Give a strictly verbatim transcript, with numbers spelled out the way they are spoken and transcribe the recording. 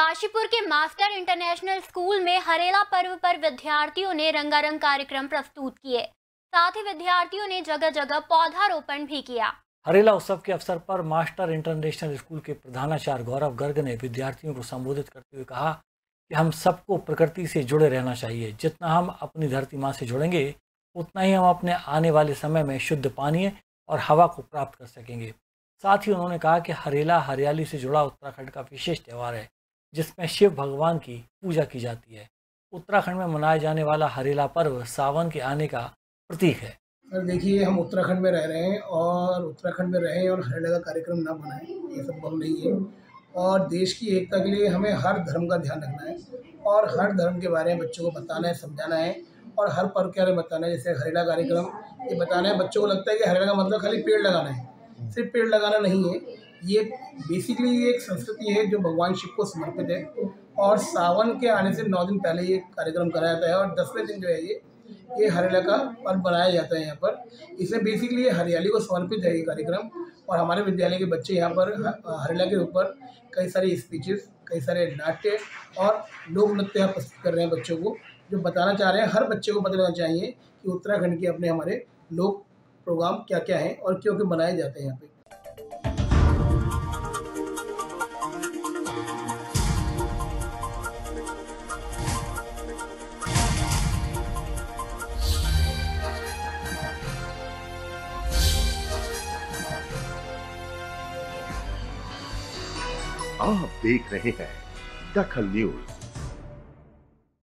काशीपुर के master international school में हरेला पर्व पर विद्यार्थियों ने रंगारंग कार्यक्रम प्रस्तुत किए। साथ ही विद्यार्थियों ने जगह जगह पौधारोपण भी किया। हरेला उत्सव के अवसर पर मास्टर इंटरनेशनल स्कूल के प्रधानाचार्य गौरव गर्ग ने विद्यार्थियों को संबोधित करते हुए कहा कि हम सबको प्रकृति से जुड़े रहना चाहिए। जितना हम अपनी धरती माँ से जुड़ेंगे उतना ही हम अपने आने वाले समय में शुद्ध पानी और हवा को प्राप्त कर सकेंगे। साथ ही उन्होंने कहा कि हरेला हरियाली से जुड़ा उत्तराखंड का विशेष त्यौहार है जिसमें शिव भगवान की पूजा की जाती है। उत्तराखंड में मनाया जाने वाला हरेला पर्व सावन के आने का प्रतीक है। सर देखिए, हम उत्तराखंड में रह रहे हैं और उत्तराखंड में रहें और हरेला का कार्यक्रम ना बनाएं, ये संभव नहीं है। और देश की एकता के लिए हमें हर धर्म का ध्यान रखना है और हर धर्म के बारे में बच्चों को बताना है, समझाना है और हर पर्व के बारे में बताना है। जैसे हरेला कार्यक्रम ये बताना है, बच्चों को लगता है कि हरेला का मतलब खाली पेड़ लगाना है, सिर्फ पेड़ लगाना नहीं है। ये बेसिकली ये एक संस्कृति है जो भगवान शिव को समर्पित है और सावन के आने से नौ दिन पहले ये कार्यक्रम कराया जाता है और दसवें दिन जो है ये ये हरेला का पर्व बनाया जाता है यहाँ पर। इसमें बेसिकली ये हरियाली को समर्पित है ये कार्यक्रम और हमारे विद्यालय के बच्चे यहाँ पर हरेला के ऊपर कई सारी स्पीचेस, कई सारे नाट्य और लोक नृत्य प्रस्तुत कर रहे हैं बच्चों को, जो बताना चाह रहे हैं। हर बच्चे को पता लगना चाहिए कि उत्तराखंड के अपने हमारे लोक प्रोग्राम क्या क्या हैं और क्यों क्यों बनाए जाते हैं यहाँ पे। आप देख रहे हैं दखल न्यूज।